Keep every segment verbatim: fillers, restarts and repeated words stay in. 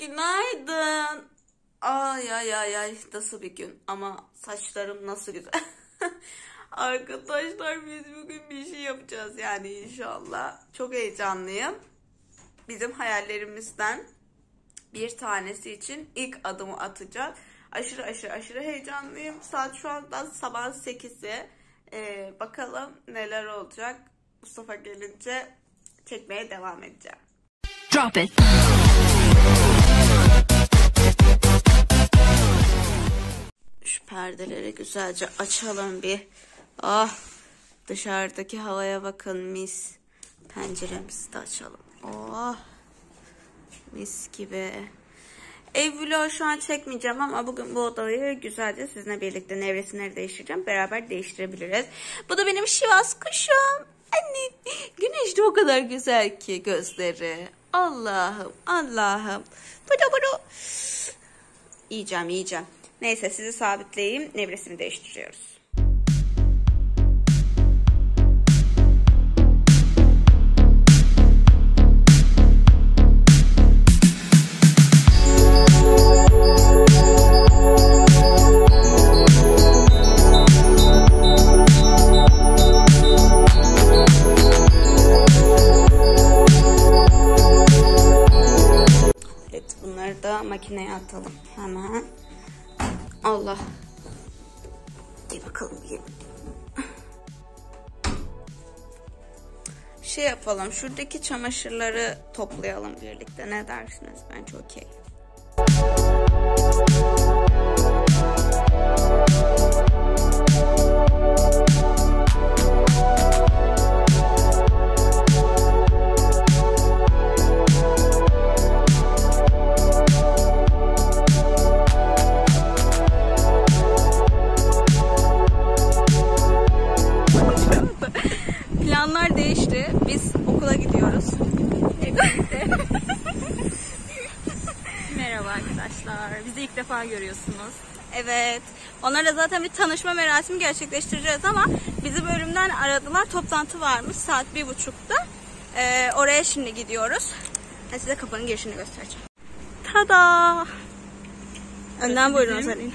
Günaydın. Ay ay ay ay nasıl bir gün ama saçlarım nasıl güzel. Arkadaşlar biz bugün bir şey yapacağız yani inşallah. Çok heyecanlıyım. Bizim hayallerimizden bir tanesi için ilk adımı atacağız. Aşırı aşırı aşırı heyecanlıyım. Saat şu anda sabah sekizi. Ee, bakalım neler olacak. Mustafa gelince çekmeye devam edeceğim. Drop it. Şu perdeleri güzelce açalım bir. Ah, dışarıdaki havaya bakın mis. Penceremizi de açalım. Oh, mis gibi. Ev vlogu şu an çekmeyeceğim ama bugün bu odayı güzelce sizinle birlikte nevresimleri değiştireceğim. Beraber değiştirebiliriz. Bu da benim Şivas kuşum. Anne, güneş de o kadar güzel ki gözleri. Allah'ım, Allah'ım. Budu budu. Yiyeceğim, yiyeceğim. Neyse sizi sabitleyeyim. Nevresimi değiştiriyoruz. Evet, bunları da makineye atalım hemen. Allah. Gel bakalım. Gel. Şey yapalım. Şuradaki çamaşırları toplayalım birlikte. Ne dersiniz? Bence okey. Planlar değişti. Biz okula gidiyoruz. Merhaba arkadaşlar. Bizi ilk defa görüyorsunuz. Evet. Onlarla zaten bir tanışma merasimi gerçekleştireceğiz ama bizi bölümden aradılar. Toplantı varmış saat bir buçukta. Ee, oraya şimdi gidiyoruz. Ben size kapının girişini göstereceğim. Tada! Önden buyurun Selin.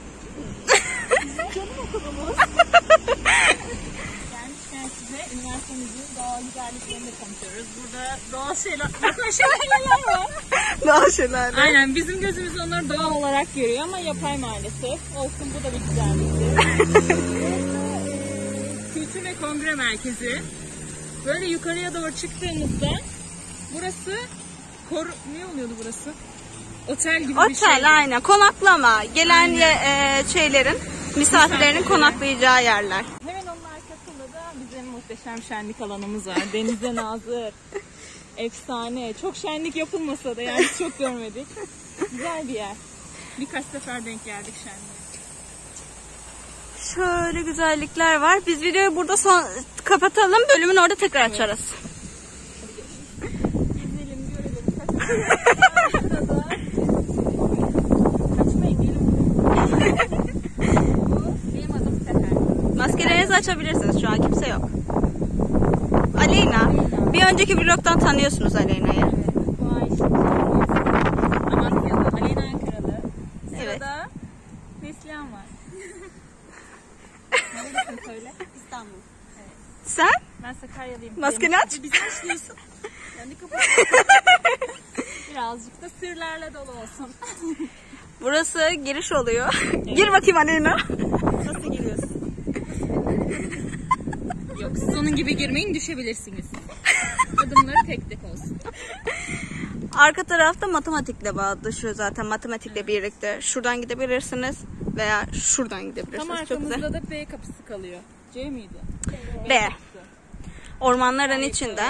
Canım okulumuz. Gelmişken size üniversitemizin doğal güzelliklerini tanıtıyoruz. Burada doğal şeyler, yapay şelaleler var. Doğal şelale. Aynen, bizim gözümüz onları doğal olarak görüyor ama yapay maalesef. Olsun, bu da bir güzelliktir. Kültür ve Kongre Merkezi. Böyle yukarıya doğru çıktığımızda burası kor ne oluyordu burası? Otel gibi Otel, bir şey. Otel aynen. Konaklama. Gelen ye, e, şeylerin, misafirlerin konaklayacağı yerler. Hemen onun arkasında da bizim muhteşem şenlik alanımız var. Denize nazır. Efsane. Çok şenlik yapılmasa da yani çok görmedik. Güzel bir yer. Birkaç sefer denk geldik şenliğe. Şöyle güzellikler var. Biz videoyu burada son kapatalım. Bölümün orada tekrar evet. açarız. Gezelim, görelim. Kaçalım. Kaçmayın, gelin. Bu benim adım Sefer. Maskelerinizi açabilirsiniz. Şu an kimse yok. Aleyna. Aleyna. Bir önceki vlogdan tanıyorsunuz Aleyna'yı. Evet. Bu Ayşe. Amasyalı. Aleyna Ankaralı. Sırada evet. Neslihan var. Neredesin söyle? İstanbul. Evet. Sen? Ben Sakaryalıyım. Maskeni aç. Biz başlıyorsun. Yani kapat. Birazcık da sırlarla dolu olsun. Burası giriş oluyor. Evet. Gir bakayım Aleyna. Nasıl giriyorsun? Yok, siz onun gibi girmeyin, düşebilirsiniz. Adımları tek tek olsun. Arka tarafta matematikle bağdaşıyor zaten. Matematikle birlikte. Şuradan gidebilirsiniz veya şuradan gidebilirsiniz. Tam arkamızda da B kapısı kalıyor. C miydi? B. B. Ormanların içinde.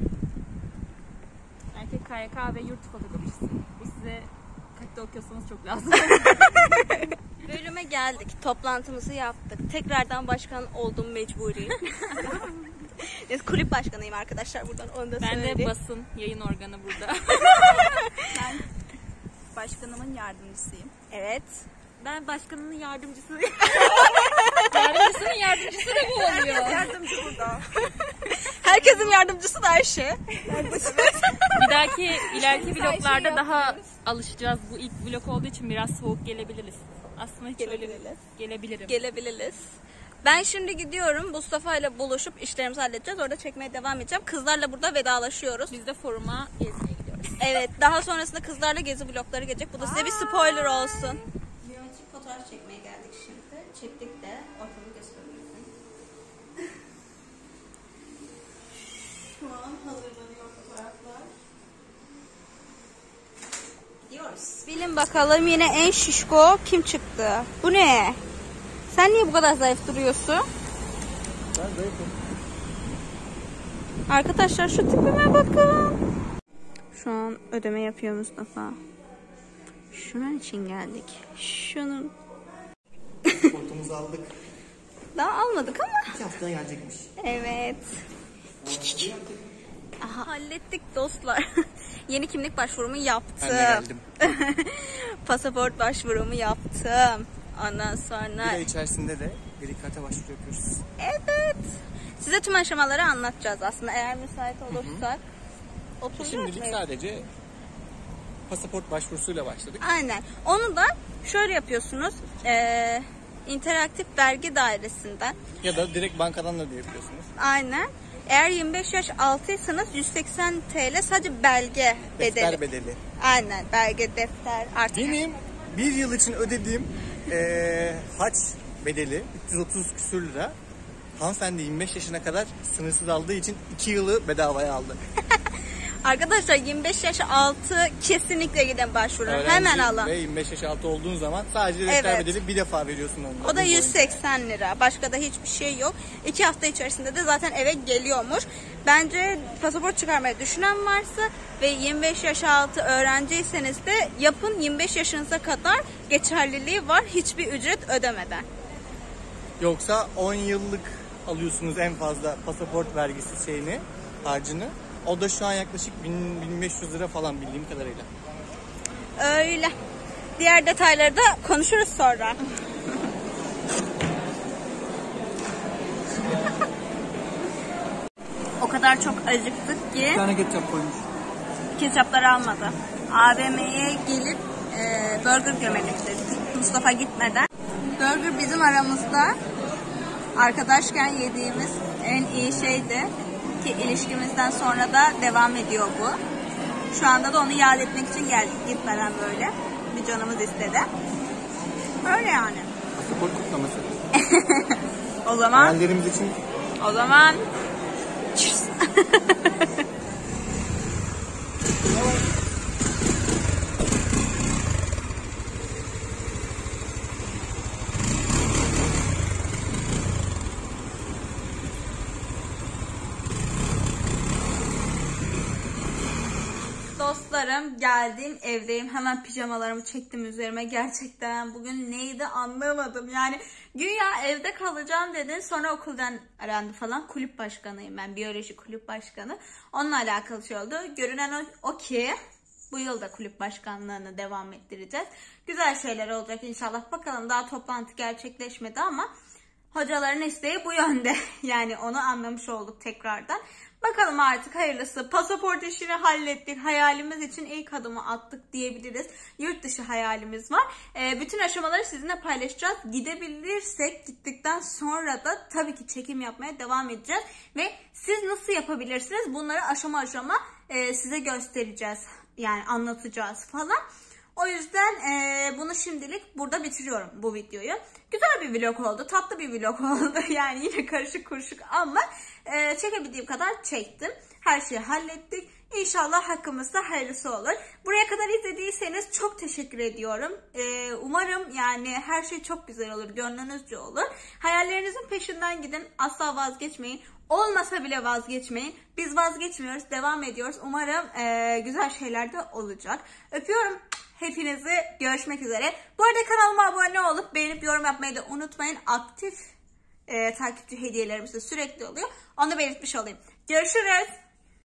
Erkek K Y K ve yurt fotoğrafçısı. Bu size kaçta okuyorsanız çok lazım. Bölüme geldik. Toplantımızı yaptık. Tekrardan başkan oldum mecburiyim. Kulüp başkanıyım arkadaşlar, buradan onu da ben söyleyeyim. Ben de basın yayın organı burada. Ben başkanımın yardımcısıyım. Evet. Ben başkanının yardımcısıyım. Yardımcısının yardımcısı da bu oluyor. Yardımcı burada. Herkesin yardımcısı da Ayşe. Bir dahaki ileriki vloglarda daha alışacağız. Bu ilk vlog olduğu için biraz soğuk gelebiliriz. Aslında hiç öyle Gelebiliriz. gelebilirim. Gelebiliriz. Ben şimdi gidiyorum. Mustafa ile buluşup işlerimizi halledeceğiz. Orada çekmeye devam edeceğim. Kızlarla burada vedalaşıyoruz. Biz de foruma gezmeye gidiyoruz. Evet. Daha sonrasında kızlarla gezi vlogları gelecek. Bu da size bir spoiler olsun. Biyometrik fotoğraf çekmeye geldik şimdi. Çektik de ortamı gösterebilirsin. Şu an hazırlanıyor fotoğraflar. Gidiyoruz. Bilin bakalım yine en şişko kim çıktı? Bu ne? Sen niye bu kadar zayıf duruyorsun? Ben zayıfım. Arkadaşlar şu tipime bakın. Şu an ödeme yapıyor Mustafa. Şunun için geldik. Şunun. Portumuzu aldık. Daha almadık ama. İki haftaya gelecekmiş. Evet. Aha, hallettik dostlar. Yeni kimlik başvurumu yaptım. Ben de geldim. Pasaport başvurumu yaptım. Ondan Bir sonra... ay içerisinde de verikata başvuru yapıyoruz. Evet. Size tüm aşamaları anlatacağız aslında. Eğer müsait olursak. Oturacak Şimdilik mıyız? sadece pasaport başvurusuyla başladık. Aynen. Onu da şöyle yapıyorsunuz. Ee, interaktif vergi dairesinden. Ya da direkt bankadan da diyebiliyorsunuz. Aynen. Eğer yirmi beş yaş altıysanız yüz seksen TL sadece belge bedeli. Defter bedeli. Aynen. Belge, defter artık. Benim bir yıl için ödediğim eee haç bedeli üç yüz otuz küsür lira. Hanımefendi yirmi beş yaşına kadar sınırsız aldığı için iki yılı bedavaya aldı. Arkadaşlar yirmi beş yaş altı kesinlikle gidin başvurun. Öğrenci Hemen alın. Ve yirmi beş yaş altı olduğun zaman sadece defter Evet. bedeli bir defa veriyorsun onunla. O da yüz seksen lira. Başka da hiçbir şey yok. İki hafta içerisinde de zaten eve geliyormuş. Bence pasaport çıkarmayı düşünen varsa ve yirmi beş yaş altı öğrenciyseniz de yapın. yirmi beş yaşınıza kadar geçerliliği var. Hiçbir ücret ödemeden. Yoksa on yıllık alıyorsunuz en fazla pasaport vergisi şeyini, harcını. O da şu an yaklaşık bin bin beş yüz lira falan bildiğim kadarıyla. Öyle. Diğer detayları da konuşuruz sonra. O kadar çok acıktık ki Bir tane ketçap koymuş. ketçapları almadı. A V M'ye gelip e, burger gömelim dedik. Mustafa gitmeden. Burger bizim aramızda arkadaşken yediğimiz en iyi şeydi. Ki ilişkimizden sonra da devam ediyor bu. Şu anda da onu yad etmek için geldik gitmeden böyle. Bir canımız istedi. Öyle yani. Pasaport kutlaması. O zaman Hayallerimiz için o zaman dostlarım geldim evdeyim hemen pijamalarımı çektim üzerime gerçekten bugün neydi anlamadım yani güya evde kalacağım dedin sonra okuldan arandı falan kulüp başkanıyım ben biyoloji kulüp başkanı onunla alakalı şey oldu görünen o, o ki bu yıl da kulüp başkanlığını devam ettireceğiz güzel şeyler olacak inşallah bakalım daha toplantı gerçekleşmedi ama hocaların isteği bu yönde yani onu anlamış olduk tekrardan. Bakalım artık hayırlısı. Pasaport işini hallettik. Hayalimiz için ilk adımı attık diyebiliriz. Yurt dışı hayalimiz var. Ee, bütün aşamaları sizinle paylaşacağız. Gidebilirsek gittikten sonra da tabii ki çekim yapmaya devam edeceğiz. Ve siz nasıl yapabilirsiniz? Bunları aşama aşama e, size göstereceğiz. Yani anlatacağız falan. O yüzden e, bunu şimdilik burada bitiriyorum bu videoyu. Güzel bir vlog oldu. Tatlı bir vlog oldu. Yani yine karışık kuruşuk ama e, çekebildiğim kadar çektim. Her şeyi hallettik. İnşallah hakkımızda hayırlısı olur. Buraya kadar izlediyseniz çok teşekkür ediyorum. E, umarım yani her şey çok güzel olur. Gönlünüzce olur. Hayallerinizin peşinden gidin. Asla vazgeçmeyin. Olmasa bile vazgeçmeyin. Biz vazgeçmiyoruz. Devam ediyoruz. Umarım e, güzel şeyler de olacak. Öpüyorum. Hepinizi görüşmek üzere. Bu arada kanalıma abone olup beğenip yorum yapmayı da unutmayın. Aktif e, takipçi hediyelerimiz de sürekli oluyor. Onu belirtmiş olayım. Görüşürüz.